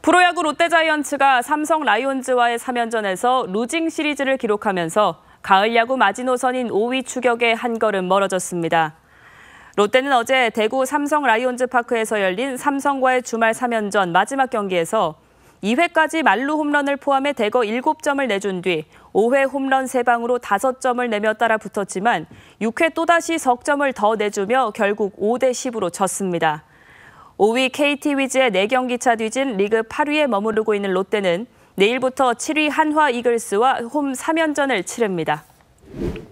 프로야구 롯데자이언츠가 삼성 라이온즈와의 3연전에서 루징 시리즈를 기록하면서 가을 야구 마지노선인 5위 추격에 한 걸음 멀어졌습니다. 롯데는 어제 대구 삼성 라이온즈 파크에서 열린 삼성과의 주말 3연전 마지막 경기에서 2회까지 만루 홈런을 포함해 대거 7점을 내준 뒤 5회 홈런 3방으로 5점을 내며 따라 붙었지만 6회 또다시 석점을 더 내주며 결국 5대10으로 졌습니다. 5위 KT 위즈의 4경기 차 뒤진 리그 8위에 머무르고 있는 롯데는 내일부터 7위 한화 이글스와 홈 3연전을 치릅니다.